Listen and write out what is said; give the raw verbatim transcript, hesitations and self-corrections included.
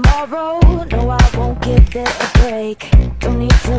tomorrow. No, I won't give it a break. Don't need to